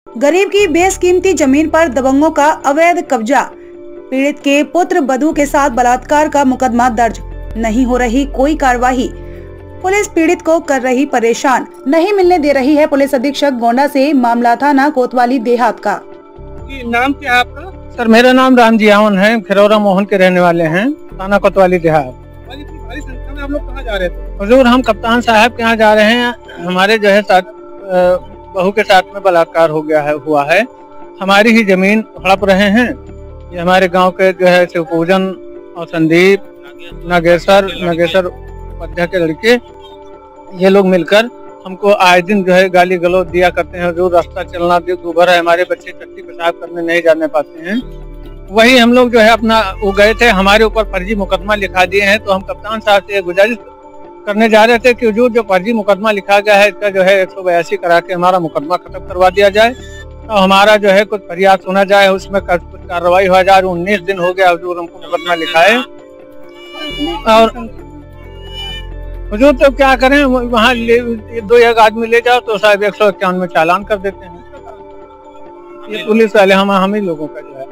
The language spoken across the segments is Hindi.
गरीब की बेशकीमती जमीन पर दबंगों का अवैध कब्जा। पीड़ित के पुत्र बधू के साथ बलात्कार का मुकदमा दर्ज। नहीं हो रही कोई कार्रवाई। पुलिस पीड़ित को कर रही परेशान, नहीं मिलने दे रही है। पुलिस अधीक्षक गोंडा से मामला थाना कोतवाली देहात का। नाम क्या है आपका? सर मेरा नाम राम जियावन है, खिरौरा मोहन के रहने वाले हैं, थाना कोतवाली देहात। भारी संख्या में आप लोग कहाँ जा रहे थे? हुजूर हम कप्तान साहब के यहाँ जा रहे हैं। हमारे जो है साथ बहू के साथ में बलात्कार हुआ है। हमारी ही जमीन हड़प रहे हैं। ये हमारे गांव के जो है शिवपूजन और संदीप नागेश्वर उपाध्याय के लड़के, ये लोग मिलकर हमको आए दिन जो है गाली गलौज दिया करते हैं। जो रास्ता चलना दूभर है, हमारे बच्चे टट्टी पेशाब करने नहीं जाने पाते हैं। वही हम लोग जो है अपना वो गए थे, हमारे ऊपर फर्जी मुकदमा लिखा दिए हैं। तो हम कप्तान साहब से गुजारिश करने जा रहे थे कि जो फर्जी मुकदमा लिखा गया है, इसका जो है 182 करा के हमारा मुकदमा खत्म करवा दिया जाए। तो हमारा जो है कुछ फरियाद सुना जाए, उसमें कुछ कार्रवाई हो जाए। 19 दिन हो गया हुजूर हमको मुकदमा लिखा है। और हुजूर तो क्या करें, वहाँ 2-1 आदमी ले जाओ तो साहब 151 में चालान कर देते हैं। ये पुलिस वाले हम ही लोगों का जो है।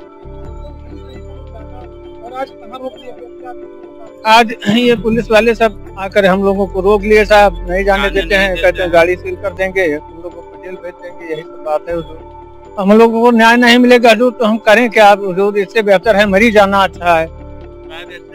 आज ये पुलिस वाले सब आकर हम लोगों को रोक लिए साहब, नहीं जाने देते हैं। कहते हैं गाड़ी सील कर देंगे, तुम लोगों को जेल भेज देंगे। यही सब बात है हुजूर। हम लोगों को न्याय नहीं मिलेगा हुजूर तो हम करें क्या? हुजूर इससे बेहतर है मरी जाना अच्छा है।